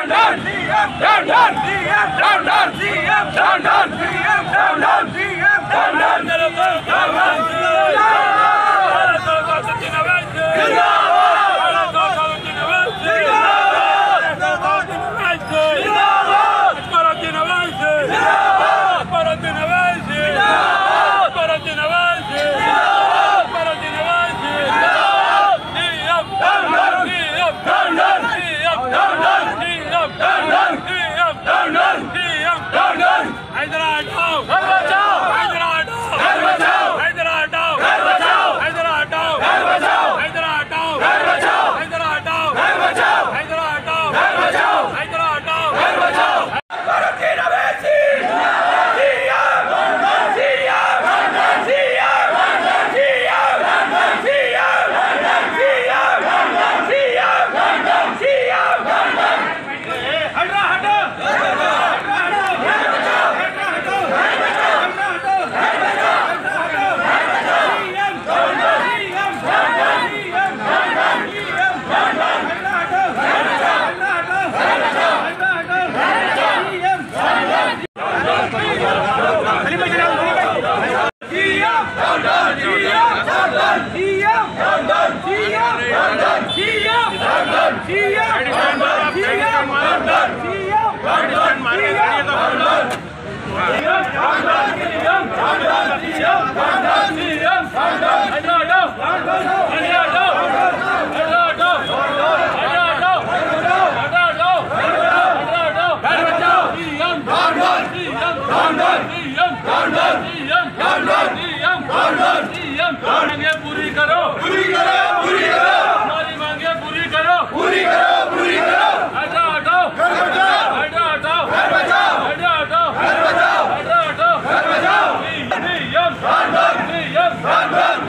पूरी करो, पूरी करो, पूरी करो, हमारी मांगे पूरी करो, पूरी करो, पूरी करो। हटाओ, हटाओ, घर बचाओ, हटाओ, हटाओ, घर बचाओ, हटाओ, हटाओ, घर बचाओ, हटाओ, हटाओ, घर बचाओ। CM down, CM down,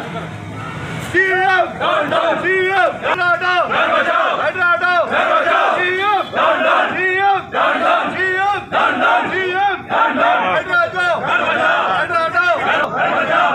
CM down, CM हटाओ, घर बचाओ, हटाओ, घर बचाओ। CM down, CM down, CM down, CM down, हटाओ, घर बचाओ, हटाओ, घर बचाओ।